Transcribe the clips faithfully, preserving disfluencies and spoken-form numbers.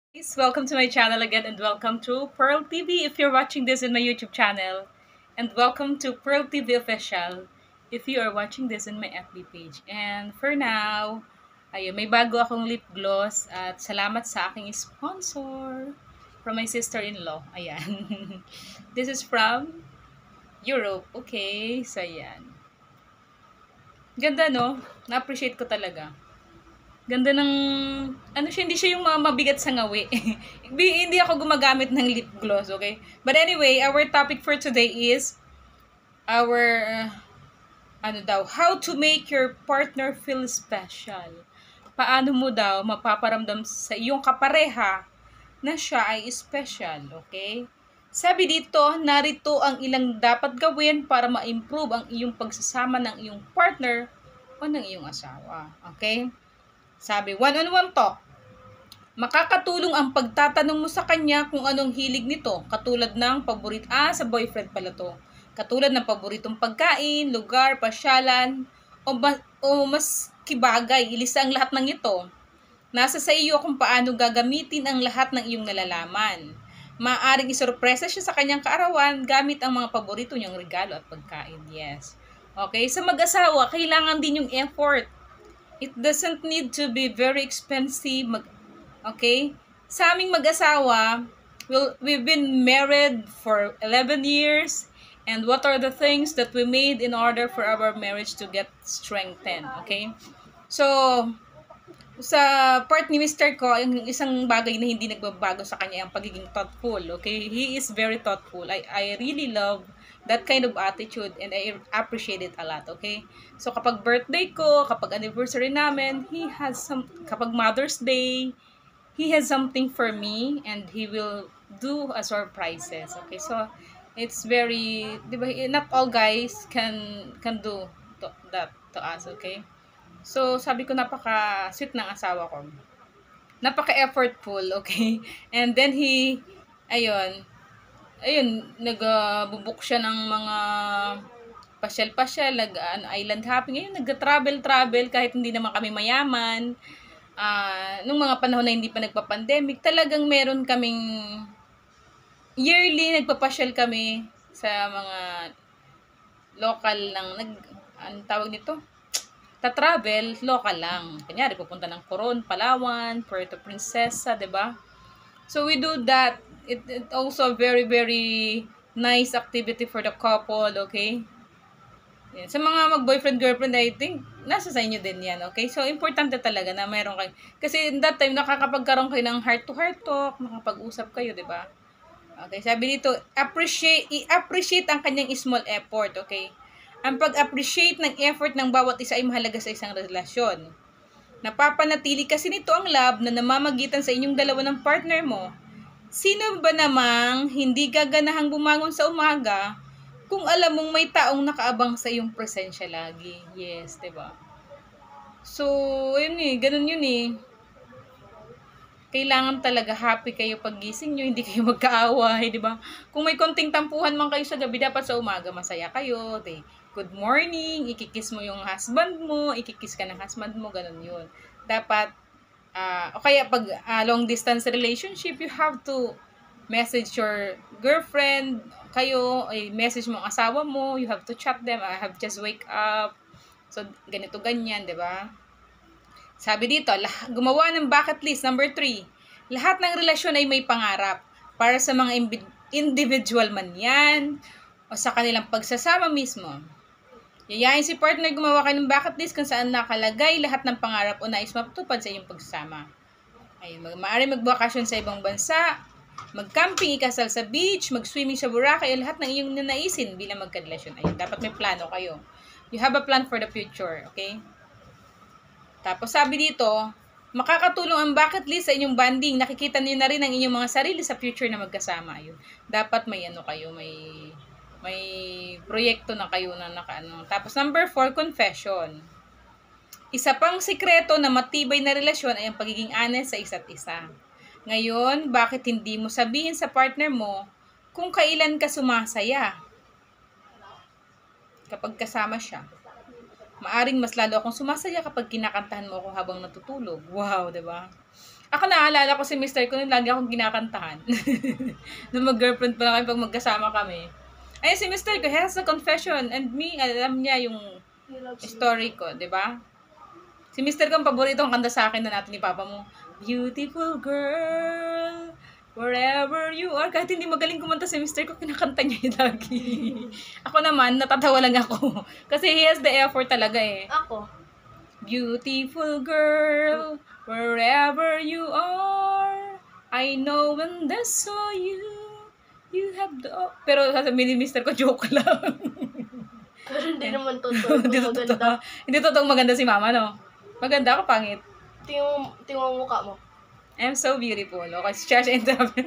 Guys, welcome to my channel again and welcome to Pearl T V if you're watching this in my YouTube channel. And welcome to Pearl T V Official if you are watching this in my F B page. And for now, ayun, may bago akong lip gloss at salamat sa aking sponsor from my sister-in-law. Ayan. This is from Europe. Okay, so ayan. Ganda no? Na-appreciate ko talaga. Ganda ng, ano siya, hindi siya yung mga mabigat sa ngawi. Hindi ako gumagamit ng lip gloss, okay? But anyway, our topic for today is our, uh, ano daw, how to make your partner feel special. Paano mo daw mapaparamdam sa iyong kapareha na siya ay special, okay? Sabi dito, narito ang ilang dapat gawin para ma-improve ang iyong pagsasama ng iyong partner o ng iyong asawa, okay? Sabi, one-on-one talk. Makakatulong ang pagtatanong mo sa kanya kung anong hilig nito, katulad ng paborit, ah, sa boyfriend pala to. Katulad ng paboritong pagkain, lugar, pasyalan, o, ba, o mas kibagay, ilisa ang lahat ng ito. Nasa sa iyo kung paano gagamitin ang lahat ng iyong nalalaman. Maaaring isorpresa siya sa kanyang kaarawan gamit ang mga paborito niyang regalo at pagkain. Yes. Okay, sa mag-asawa, kailangan din yung effort. It doesn't need to be very expensive. Mag okay? Sa aming mag-asawa, we'll, we've been married for eleven years. And what are the things that we made in order for our marriage to get strengthened? Okay? So, sa part ni mister ko, yung isang bagay na hindi nagbabago sa kanya ang pagiging thoughtful. Okay? He is very thoughtful. I, I really love that kind of attitude and I appreciate it a lot, okay? So kapag birthday ko, kapag anniversary namin, he has some, kapag Mother's Day, he has something for me and he will do a surprises, okay? So it's very, di ba, not all guys can can do to, that to us, okay? So sabi ko napaka sweet ng asawa ko. Napaka effortful, okay? And then he ayun, ayun, nagbubuk uh, siya ng mga pasyal-pasyal, nag uh, island hopping. Ngayon, nag-travel-travel kahit hindi naman kami mayaman. Uh, nung mga panahon na hindi pa nagpa-pandemic, talagang meron kaming yearly, nagpapasyal kami sa mga local ng, nag, anong tawag nito? Ta-travel, local lang. Kanyari, pupunta ng Coron, Palawan, Puerto Princesa, diba? So we do that. It, it also a very, very nice activity for the couple, okay? Yan. Sa mga mag-boyfriend, girlfriend, I think, nasa sa inyo din yan, okay? So, importante talaga na mayroon kayo. Kasi in that time, nakakapagkaroon kayo ng heart-to-heart talk, makapag-usap kayo, di ba? Okay, sabi dito, appreciate, i-appreciate ang kanyang small effort, okay? Ang pag-appreciate ng effort ng bawat isa ay mahalaga sa isang relasyon. Napapanatili kasi nito ang love na namamagitan sa inyong dalawa ng partner mo. Sino ba namang hindi gaganahang bumangon sa umaga kung alam mong may taong nakaabang sa iyong presensya lagi? Yes, 'di ba? So, yun eh, ganun yun eh. Kailangan talaga happy kayo paggising nyo, hindi kayo magkaaway, di ba? Kung may konting tampuhan man kayo sa gabi, dapat sa umaga masaya kayo. Di, good morning, ikikis mo yung husband mo, ikikis ka ng husband mo, ganun yun. Dapat, uh, o kaya pag uh, long distance relationship, you have to message your girlfriend, kayo, ay message mo ang asawa mo, you have to chat them, I have just wake up. So, ganito, ganyan, di ba? Sabi dito, gumawa ng bucket list. Number three, lahat ng relasyon ay may pangarap. Para sa mga individual man yan, o sa kanilang pagsasama mismo. Yayain si partner gumawa kayo ng bucket list kung saan nakalagay lahat ng pangarap o nais mapatupad sa inyong pagsasama. Ayun, mag maaari magbakasyon sa ibang bansa, mag-camping, ikasal sa beach, mag-swimming sa Boracay, lahat ng iyong nanaisin bilang magkarelasyon. Ayun, dapat may plano kayo. You have a plan for the future, okay? Tapos sabi dito, makakatulong ang bucket list sa inyong bonding. Nakikita niyo na rin ang inyong mga sarili sa future na magkasama. Ayun. Dapat may ano kayo, may may proyekto na kayo na nakaano. Tapos number four, confession. Isa pang sikreto na matibay na relasyon ay ang pagiging honest sa isa't isa. Ngayon, bakit hindi mo sabihin sa partner mo kung kailan ka sumasaya kapag kasama siya? Maaring mas lalo akong sumasaya kapag kinakantahan mo ako habang natutulog. Wow, 'di ba? Ako naalala ko si mister ko nung lagi akong kinakantahan. Nung mag-girlfriend pa lang kami pag magkasama kami. Ay, si mister ko has a confession and me, alam niya yung story ko, di ba? Si mister ko ang paborito ang kanta sa akin na natin ni Papa mo. Beautiful girl, wherever you are. Kahit hindi magaling kumanta si mister ko, kinakanta niya yung lagi. Ako naman, natatawa lang ako. Kasi he has the effort talaga eh. Ako. Beautiful girl, wherever you are, I know when I saw you, you have the... Pero sasabihin ni mister ko, joke lang. Pero hindi naman totoo. Hindi Maganda. totoo. Hindi totoo maganda si mama, no? Maganda ako, pangit. Tingnan mo, tingnan mo mukha mo. I'm so beautiful. Okay, siya siya interpret.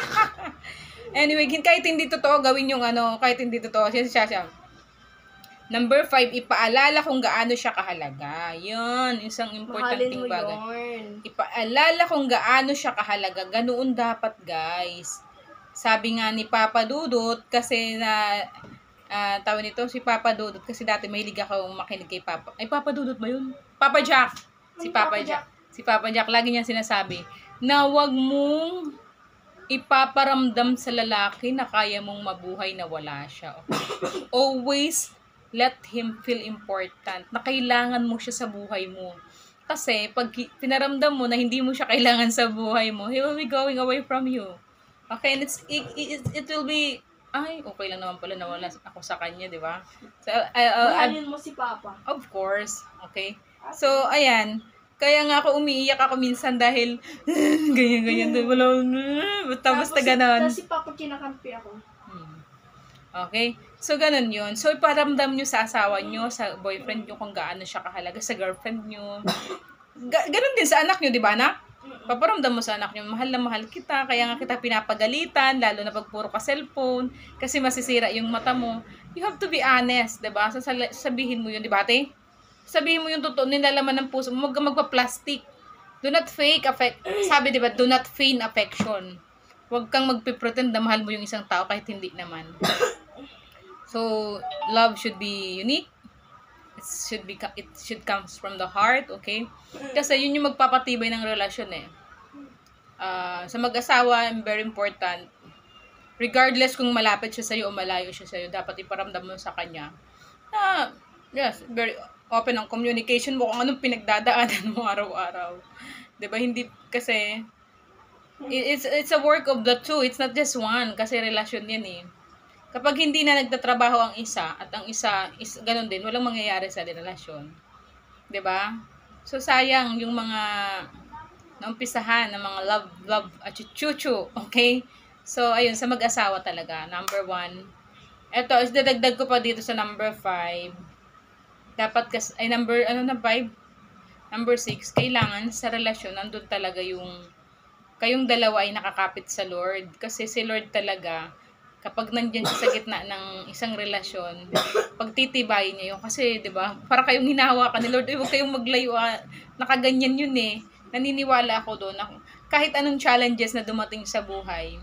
Anyway, kahit hindi totoo, gawin yung ano, kahit hindi totoo, siya siya siya. Number five, ipaalala kung gaano siya kahalaga. Yun, isang importanteng bagay. Yun. Ipaalala kung gaano siya kahalaga. Ganoon dapat, guys. Sabi nga ni Papa Dudut, kasi na, uh, tawag nito, si Papa Dudut, kasi dati may liga akong makinig kay Papa. Ay, Papa Dudut ba yun? Papa Jack. Si Papa Jack. Si Papa Jack, lagi niya sinasabi, na wag mong ipaparamdam sa lalaki na kaya mong mabuhay na wala siya. Okay? Always let him feel important, na kailangan mo siya sa buhay mo. Kasi, pag pinaramdam mo na hindi mo siya kailangan sa buhay mo, he will be going away from you. Okay, and it's, it, it, it will be, ay, okay lang naman pala nawala ako sa kanya, di ba? So, uh, uh, Mahalin mo si Papa. Of course, okay? So, ayan, kaya nga ako umiiyak ako minsan dahil, ganyan-ganyan, wala, basta-basta ganon. Tapos si Papa kinakampi ako. Okay? So, ganun yun. So, iparamdam nyo sa asawa nyo, sa boyfriend nyo, kung gaano siya kahalaga, sa girlfriend nyo. Ga- ganun din sa anak nyo, di ba, anak? Paparamdam mo sa anak nyo, mahal na mahal kita, kaya nga kita pinapagalitan, lalo na pag puro ka cellphone, kasi masisira yung mata mo. You have to be honest, di ba? So, sabihin mo yun, di ba, ate? Sabihin mo yung totoo, nilalaman ng puso mo, mag- magpa-plastic. Do not fake affect. Sabi, di ba, do not feign affection. Huwag kang magpipretend na mahal mo yung isang tao kahit hindi naman. So, love should be unique. It should be it should comes from the heart, okay? Kasi yun yung magpapatibay ng relasyon eh. Uh, sa mag-asawa, very important. Regardless kung malapit siya sa'yo o malayo siya sa'yo, dapat iparamdam mo sa kanya. Ah, yes, very open ang communication mo kung anong pinagdadaanan mo araw-araw. 'Di ba? Hindi kasi it's it's a work of the two. It's not just one kasi relasyon 'yan eh. Kapag hindi na nagtatrabaho ang isa at ang isa is ganun din, walang mangyayari sa relasyon. 'Di ba? So sayang yung mga naumpisahan ng mga love love at chuchu, okay? So ayun sa mag-asawa talaga, number one. Ito, is dadagdag ko pa dito sa number five. Dapat kas ay number ano na five? Number six, kailangan sa relasyon nandun talaga yung kayong dalawa ay nakakapit sa Lord kasi si Lord talaga kapag nandiyan siya sa gitna ng isang relasyon, pagtitibayin niya yun. Kasi, di ba, para kayong hinahawakan ni Lord, huwag kayong maglayo, ah, nakaganyan yun eh. Naniniwala ako doon na kahit anong challenges na dumating sa buhay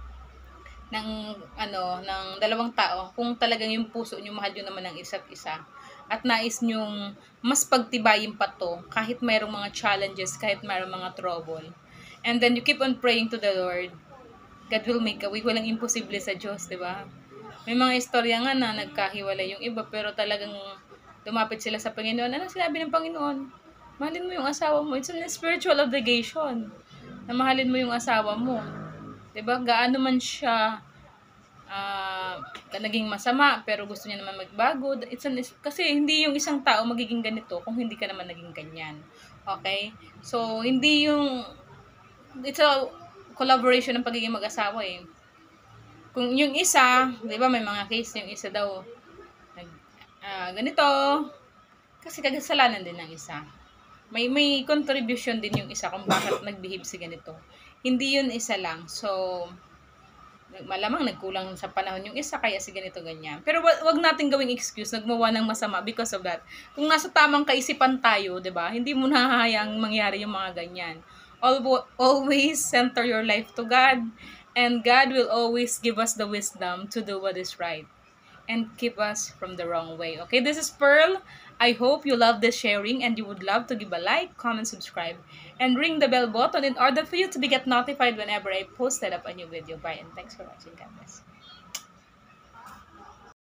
ng, ano, ng dalawang tao, kung talagang yung puso nyo, mahal nyo naman ang isa't isa, at nais nyong mas pagtibayin pa to, kahit mayroong mga challenges, kahit mayroong mga trouble. And then you keep on praying to the Lord, God will make a way. Walang imposible sa Diyos, di ba? May mga istorya nga na nagkahiwalay yung iba, pero talagang lumapit sila sa Panginoon. Ano sinabi ng Panginoon? Mahalin mo yung asawa mo. It's a spiritual obligation na mahalin mo yung asawa mo. Di ba? Gaano man siya uh, naging masama, pero gusto niya naman magbago. It's an, kasi hindi yung isang tao magiging ganito kung hindi ka naman naging ganyan. Okay? So, hindi yung it's a collaboration ng pagiging mag-asawa eh. Kung yung isa, di ba may mga case yung isa daw, nag, uh, ganito, kasi kagasalanan din ng isa. May may contribution din yung isa kung bakit nag-behave si ganito. Hindi yun isa lang. So, malamang nagkulang sa panahon yung isa, kaya si ganito ganyan. Pero wag, wag natin gawing excuse, nagmawa ng masama because of that. Kung nasa tamang kaisipan tayo, di ba, hindi mo nahahayang mangyari yung mga ganyan. Always center your life to God, and God will always give us the wisdom to do what is right and keep us from the wrong way. Okay, this is Pearl. I hope you love this sharing and you would love to give a like, comment, subscribe, and ring the bell button in order for you to be get notified whenever I posted up a new video. Bye and thanks for watching, God bless.